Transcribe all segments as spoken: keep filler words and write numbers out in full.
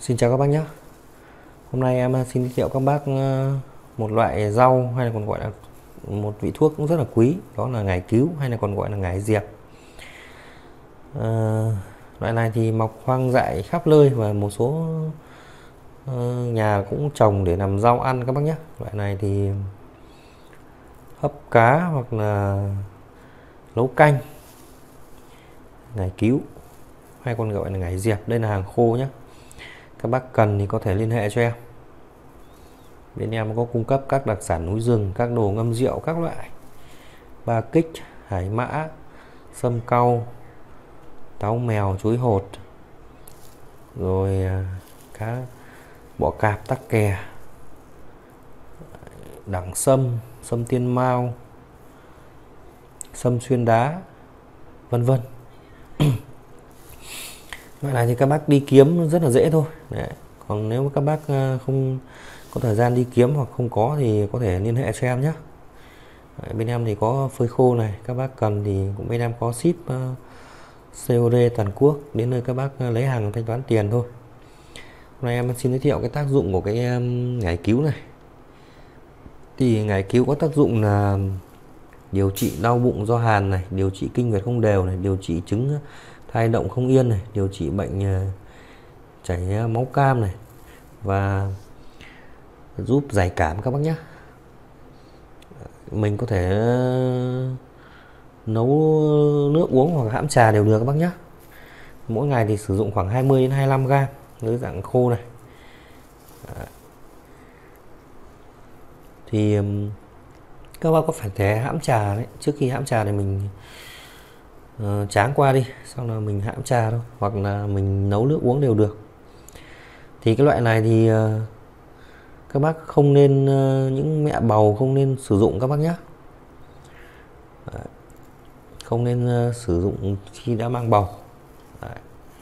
Xin chào các bác nhé. Hôm nay em xin giới thiệu các bác ờ, một loại rau hay là còn gọi là một vị thuốc cũng rất là quý, đó là ngải cứu hay là còn gọi là ngải diệp. Ờ, Loại này thì mọc hoang dại khắp nơi và một số ờ, nhà cũng trồng để làm rau ăn các bác nhé. Loại này thì hấp cá hoặc là nấu canh. Ngải cứu hay còn gọi là ngải diệp, đây là hàng khô nhé. Các bác cần thì có thể liên hệ cho em. Bên em có cung cấp các đặc sản núi rừng, các đồ ngâm rượu các loại, ba kích, hải mã, sâm cau, táo mèo, chuối hột, rồi cá bọ cạp, tắc kè, đẳng sâm, sâm tiên mao, sâm xuyên đá, vân vân. Loại này thì các bác đi kiếm rất là dễ thôi. Đấy. Còn nếu các bác không có thời gian đi kiếm hoặc không có thì có thể liên hệ cho em nhé. Đấy, bên em thì có phơi khô này, các bác cần thì cũng bên em có ship uh, xê ô đê toàn quốc đến nơi các bác lấy hàng thanh toán tiền thôi. Hôm nay em xin giới thiệu cái tác dụng của cái um, ngải cứu này. Thì ngải cứu có tác dụng là điều trị đau bụng do hàn này, điều trị kinh nguyệt không đều này, điều trị chứng thai động không yên này, điều trị bệnh uh, chảy máu cam này và giúp giải cảm các bác nhé. Mình có thể nấu nước uống hoặc hãm trà đều được các bác nhé. Mỗi ngày thì sử dụng khoảng hai mươi đến hai mươi lăm gram với dạng khô này. Thì các bác có phải thể hãm trà đấy, trước khi hãm trà thì mình uh, tráng qua đi, xong là mình hãm trà thôi, hoặc là mình nấu nước uống đều được. Thì cái loại này thì uh, các bác không nên, uh, những mẹ bầu không nên sử dụng các bác nhé. Đấy. Không nên uh, sử dụng khi đã mang bầu. Đấy.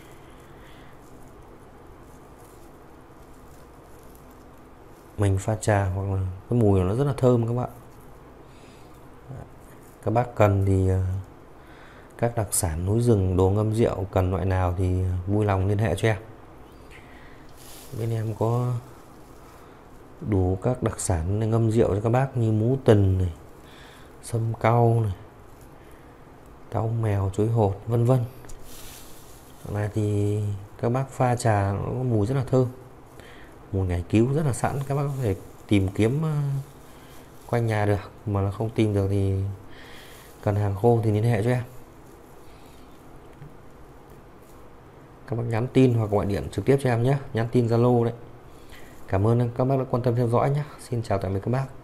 Mình pha trà hoặc là cái mùi nó rất là thơm các bạn. Đấy. Các bác cần thì uh, các đặc sản núi rừng, đồ ngâm rượu, cần loại nào thì vui lòng liên hệ cho em. Bên em có đủ các đặc sản ngâm rượu cho các bác như mú tần này, sâm cau này, táo mèo, chuối hột, vân vân. Này thì các bác pha trà nó có mùi rất là thơm, mùi ngải cứu rất là sẵn, các bác có thể tìm kiếm quanh nhà được, mà nó không tìm được thì cần hàng khô thì liên hệ cho em. Các bác nhắn tin hoặc gọi điện trực tiếp cho em nhé, nhắn tin Zalo đấy. Cảm ơn các bác đã quan tâm theo dõi nhé. Xin chào tạm biệt các bác.